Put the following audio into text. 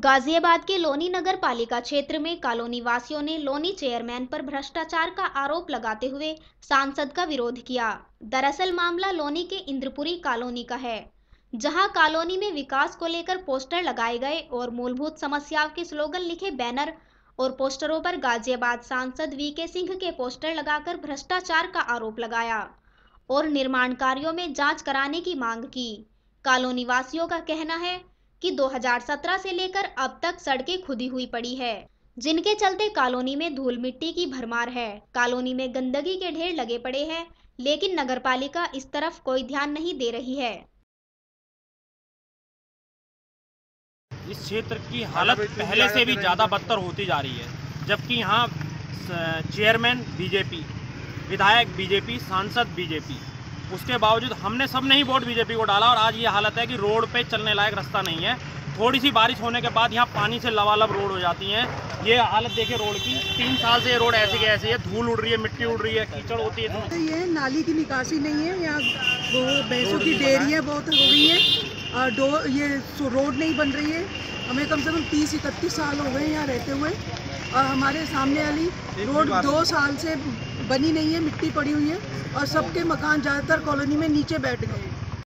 गाजियाबाद के लोनी नगर पालिका क्षेत्र में कॉलोनी वासियों ने लोनी चेयरमैन पर भ्रष्टाचार का आरोप लगाते हुए सांसद का विरोध किया। दरअसल मामला लोनी के इंद्रपुरी कॉलोनी का है, जहां कॉलोनी में विकास को लेकर पोस्टर लगाए गए और मूलभूत समस्याओं के स्लोगन लिखे बैनर और पोस्टरों पर गाजियाबाद सांसद वीके सिंह के पोस्टर लगाकर भ्रष्टाचार का आरोप लगाया और निर्माण कार्यों में जांच कराने की मांग की। कॉलोनी वासियों का कहना है कि 2017 से लेकर अब तक सड़कें खुदी हुई पड़ी है, जिनके चलते कॉलोनी में धूल मिट्टी की भरमार है। कॉलोनी में गंदगी के ढेर लगे पड़े हैं, लेकिन नगरपालिका इस तरफ कोई ध्यान नहीं दे रही है। इस क्षेत्र की हालत पहले से भी ज़्यादा बदतर होती जा रही है, जबकि यहाँ चेयरमैन बीजेपी, विधायक बीजेपी, सांसद बीजेपी, उसके बावजूद हमने सबने ही वोट बीजेपी को डाला और आज ये हालत है कि रोड पे चलने लायक रास्ता नहीं है। थोड़ी सी बारिश होने के बाद यहाँ पानी से लबालब रोड हो जाती है। ये हालत देखिए रोड की, 3 साल से ये रोड ऐसी की ऐसी है, धूल उड़ रही है, मिट्टी उड़ रही है, कीचड़ होती है। तो ये नाली की निकासी नहीं है, यहाँ वो भैंसों की डेयरियाँ बहुत हो गई हैं, ये रोड नहीं बन रही है। हमें कम से कम 30-31 साल हो गए यहाँ रहते हुए और हमारे सामने वाली रोड 2 साल से बनी नहीं है, मिट्टी पड़ी हुई है और सबके मकान ज़्यादातर कॉलोनी में नीचे बैठ गए।